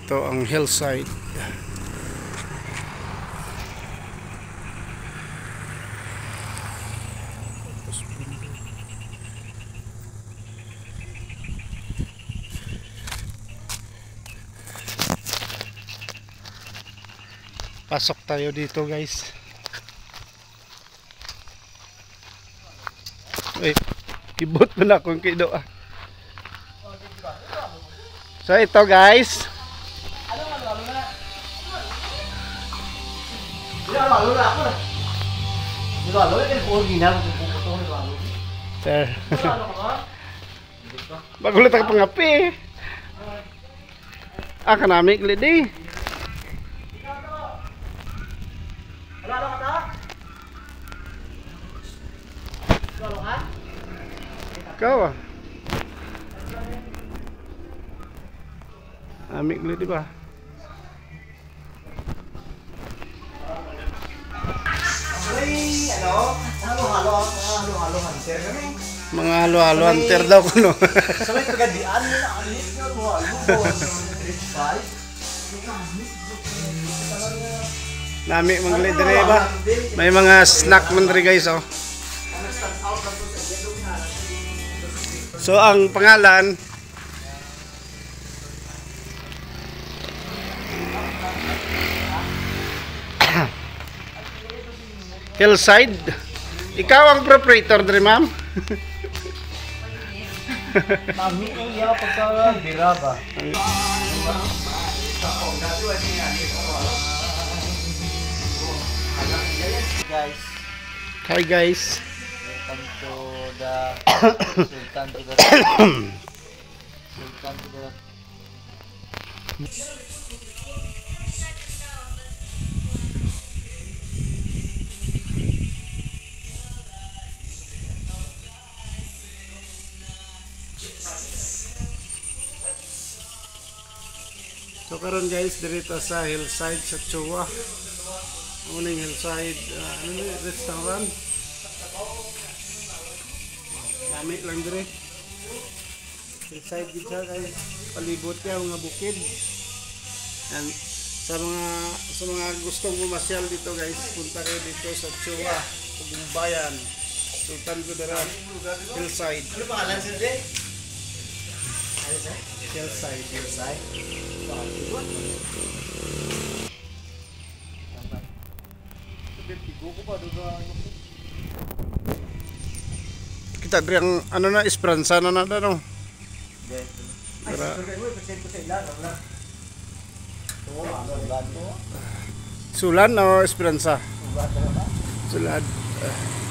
Ito ang hillside. Pasok tayo dito, guys. Uy, kibot mo na akong kido ah. So ito, guys. Sir. Bagulat ang pangapi. Ah, kanami klidi. Ikaw ah. Amik klidi ba? Mga halo-halo hunter daw kuno. Sabay pagadian nila alis nga halo. Nami manggli dire ba? May mga snack man dire, guys oh. So ang pangalan Hillside. Ikaw ang proprietor dire, ma'am. Mami iya pagka bira ba. Guys. Hi guys. Welcome to the Sultan to the So karon guys, dito sa hillside sa Chua. Uning hillside restaurant. Dami lang dire. Hillside dito guys, palibot ya mga bukid. And sa mga gustong bumasyal dito guys, punta kayo dito sa Chua, Pagumbayan, Sultan Kudarat, hillside. Ano pangalan sir de? Hillside. Kita diri ang ano na Esperanza na no. Sulan o Esperanza? Sulad.